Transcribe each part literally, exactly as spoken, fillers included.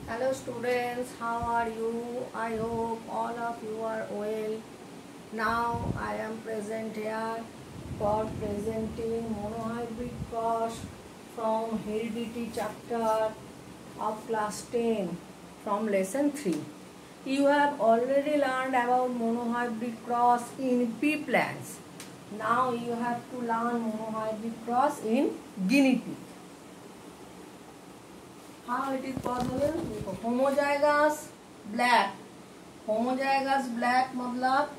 Hello students, how are you? I hope all of you are well. Now I am present here for presenting monohybrid cross from heredity chapter of class ten from lesson three. You have already learned about monohybrid cross in pea plants. Now you have to learn monohybrid cross in guinea pig. How it is possible? देखो homozygous black, homozygous black मतलब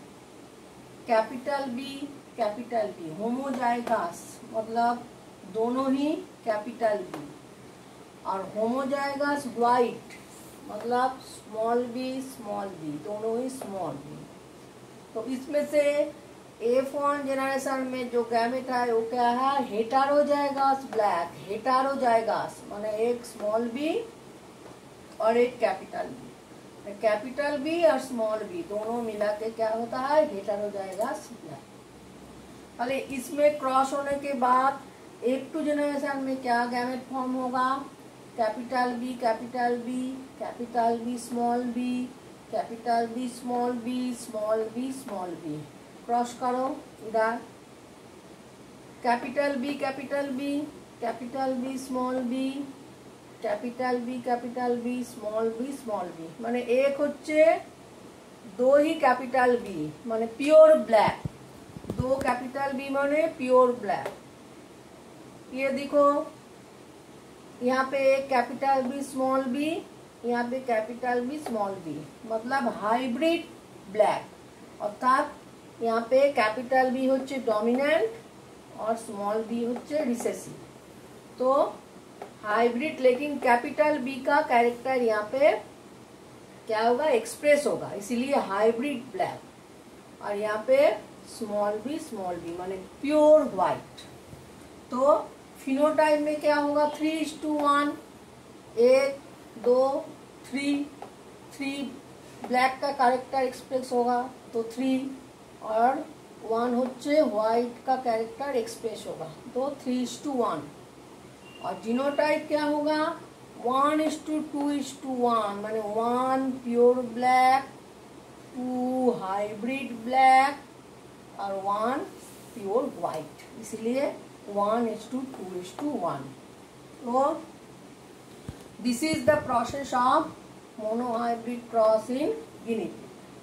capital B capital B, homozygous मतलब दोनों ही capital B, और homozygous white मतलब small B small B, दोनों ही small B. तो इसमें से एफ वन जेनरेशन में जो गैमेट है वो क्या है? Heterozygous black. हेटेरोजाइगस माने एक स्मॉल बी और एक कैपिटल बी, कैपिटल बी और स्मॉल बी दोनों मिला के क्या होता है? Heterozygous black. अरे इसमें क्रॉस होने के बाद एफ टू जेनरेशन में क्या गैमेट फॉर्म होगा? Capital B capital B capital B small B capital B small B small B small B. Cross करो इधर, capital B capital B capital B small B capital B capital B small B small B, माने एक होच्छे दो ही capital B माने pure black, दो capital B माने प्योर ब्लैक। ये देखो यहाँ पे एक कैपिटल बी स्मॉल बी, यहाँ पे कैपिटल बी स्मॉल बी मतलब हाइब्रिड ब्लैक। अर्थात यहाँ पे कैपिटल बी होच्छे डोमिनेंट और स्मॉल बी होच्छे रिसेसिव। तो हाइब्रिड, लेकिन कैपिटल बी का कैरेक्टर यहाँ पे क्या होगा? एक्सप्रेस होगा, इसीलिए हाइब्रिड ब्लैक। और यहाँ पे स्मॉल बी स्मॉल बी माने प्योर व्हाइट। तो फिनोटाइप में क्या होगा? थ्री इज टू वन, एक दो थ्री, थ्री ब्लैक का कैरेक्टर एक्सप्रेस होगा तो थ्री, और वन होच्छे व्हाइट का कैरेक्टर एक्सप्रेस होगा तो थ्री इज टू वन। और जीनोटाइप क्या होगा? One is to two two to to one one pure black, two hybrid black और वन प्योर व्हाइट, इसलिए one is to two two to to. One this is the process of monohybrid cross in guinea pig.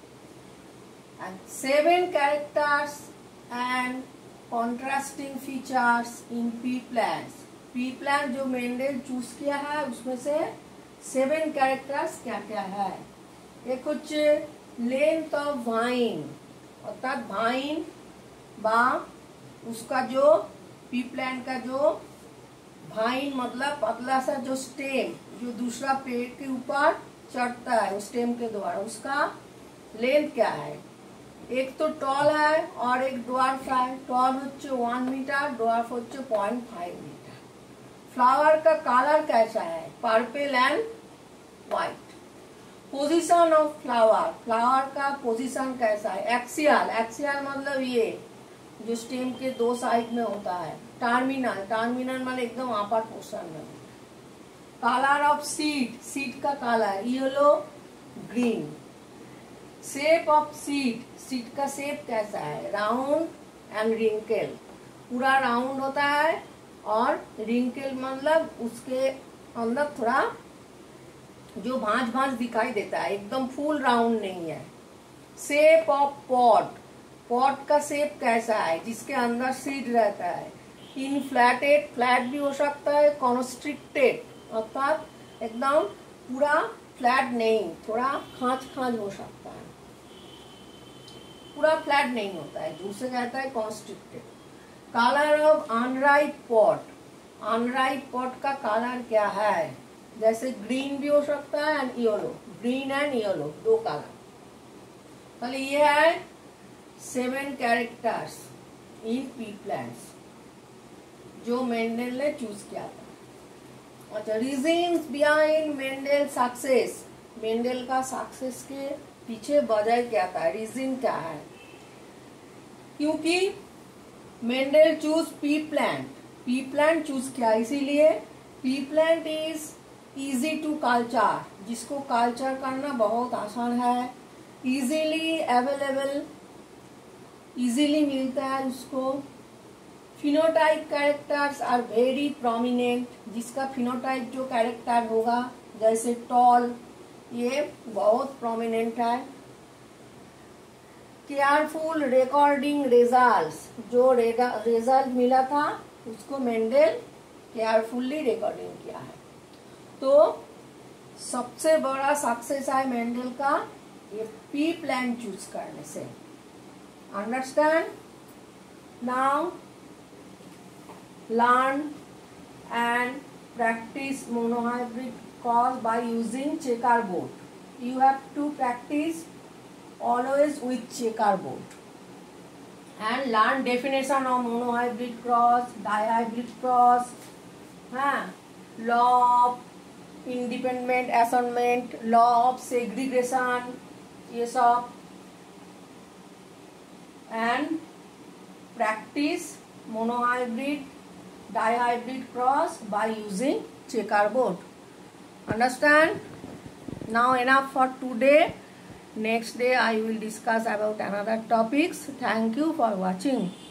And seven characters and contrasting features in pea plants. pea plant जो Mendel choose किया है उसमें से seven characters क्या क्या है? एक कुछ लेंथ ऑफ वाइन, अर्थात वाइन बा उसका जो पी प्लांट का जो वाइन मतलब पतला सा जो स्टेम जो दूसरा पेड़ के ऊपर चढ़ता है उस स्टेम के द्वारा, उसका लेंथ क्या है? एक तो टॉल है और एक ड्वार्फ है। टॉल होच्छे वन मीटर, ड्वार्फ होच्छे पॉइंट फाइव मीटर। फ्लावर का कलर कैसा है? Purple and white. Position of flower, flower का पोजीशन कैसा है? एक्सियल, एक्सियल मतलब ये जो स्टेम के दो साइड में होता है। टर्मिनल, टर्मिनल मतलब एकदम अपर पोर्शन में। कलर ऑफ सीड, सीड का colour yellow green. Shape of seed, seed का शेप कैसा है? राउंड एंड रिंकल, पूरा राउंड होता है और रिंकल मतलब उसके अंदर थोड़ा जो भांज भांज दिखाई देता है, एकदम फुल राउंड नहीं है। शेप ऑफ पॉट, पॉट का शेप कैसा है? जिसके अंदर सीड रहता है। इनफ्लैटेड, फ्लैट भी हो सकता है, कॉन्स्ट्रिक्टेड अर्थात एकदम पूरा फ्लैट नहीं, थोड़ा खांच खांच हो सकता है, पूरा फ्लैट नहीं होता है, दूसरे कहता है constricted. Colour of unripe pod, unripe pod का कलर क्या है? जैसे ग्रीन भी हो सकता है and yellow, green and yellow दो कलर। तो ये है seven characters in pea plants जो मेंडल ने चूज किया था। अच्छा, reasons behind Mendel success, Mendel का सक्सेस के पीछे वजह क्या था? रीजन क्या है? क्योंकि Mendel choose pea plant, pea plant choose किया, इसीलिए pea plant is easy to culture, जिसको कल्चर करना बहुत आसान है, इजीली अवेलेबल, इजीली मिलता है उसको। Phenotype characters are very prominent, जिसका फिनोटाइप जो कैरेक्टर होगा जैसे टॉल, ये बहुत प्रोमिनेंट है। केयरफुल रिकॉर्डिंग रिजल्ट्स, जो रिजल्ट मिला था उसको मेंडल केयरफुली रिकॉर्डिंग किया है। तो सबसे बड़ा सक्सेस है मेंडल का ये पी प्लान चूज करने से। Understand? Now learn and practice monohybrid cross by using checkerboard. You have to practice always with checkerboard and learn definition of monohybrid cross, dihybrid cross, huh? law of independent assignment, law of segregation, ये सब, and practice monohybrid dihybrid cross by using checkerboard. Understand? Now enough for today. Next day I will discuss about another topics. Thank you for watching.